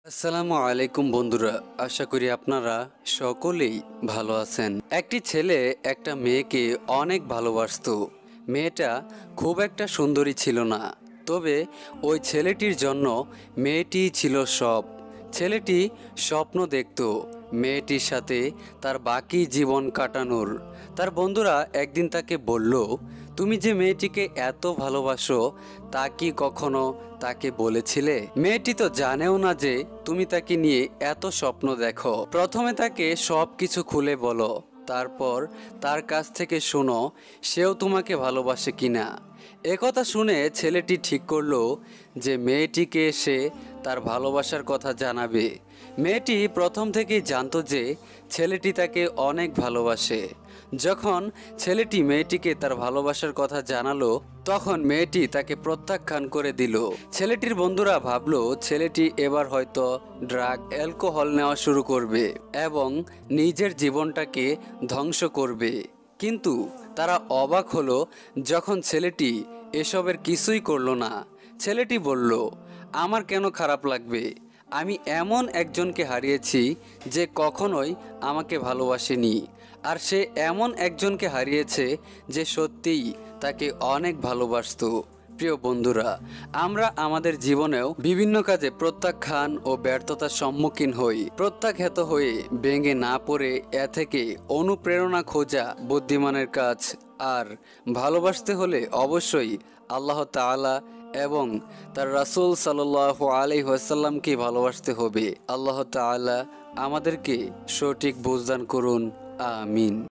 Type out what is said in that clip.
আসসালামু আলাইকুম বন্ধুরা, আশা করি আপনারা সকলেই ভালো আছেন। একটি ছেলে একটা মেয়েকে অনেক ভালোবাসতো। মেয়েটা খুব একটা সুন্দরী ছিল না, তবে ওই ছেলেটির জন্য মেয়েটি ছিল সব। ছেলেটি স্বপ্ন দেখত মেয়েটির সাথে তার বাকি জীবন কাটানোর। তার বন্ধুরা একদিন তাকে বলল, তুমি যে মেয়েটিকে এত ভালোবাসো তা কি কখনো তাকে বলেছিলে? মেয়েটি তো জানেও না যে তুমি তাকে নিয়ে এত স্বপ্ন দেখো। প্রথমে তাকে সব কিছু খুলে বলো, তারপর তার কাছ থেকে শোনো সেও তোমাকে ভালোবাসে কিনা। একথা শুনে ছেলেটি ঠিক করলো যে মেয়েটিকে সে তার ভালোবাসার কথা জানাবে। মেয়েটি প্রথম থেকেই জানতো যে ছেলেটি তাকে অনেক ভালোবাসে। যখন ছেলেটি মেয়েটিকে তার ভালোবাসার কথা জানালো, তখন মেয়েটি তাকে প্রত্যাখ্যান করে দিল। ছেলেটির বন্ধুরা ভাবলো ছেলেটি এবার হয়তো ড্রাগ অ্যালকোহল নেওয়া শুরু করবে এবং নিজের জীবনটাকে ধ্বংস করবে। কিন্তু তারা অবাক হলো যখন ছেলেটি এসবের কিছুই করলো না। ছেলেটি বলল, আমার কেন খারাপ লাগবে? আমি এমন একজনকে হারিয়েছি যে কখনোই আমাকে ভালোবাসেনি, আর সে এমন একজনকে হারিয়েছে যে সত্যিই তাকে অনেক ভালোবাসতো। প্রিয় বন্ধুরা, আমরা আমাদের জীবনেও বিভিন্ন কাজে প্রত্যাখ্যান ও ব্যর্থতার সম্মুখীন হই। প্রত্যাখ্যাত হয়ে ভেঙে না পড়ে এ থেকে অনুপ্রেরণা খোঁজা বুদ্ধিমানের কাজ। আর ভালোবাসতে হলে অবশ্যই আল্লাহ তাআলা এবং তার রাসূল সাল্লাল্লাহু আলাইহি ওয়াসাল্লামকে ভালোবাসতে হবে। আল্লাহ তাআলা আমাদেরকে সঠিক বুঝদান করুন। আমিন।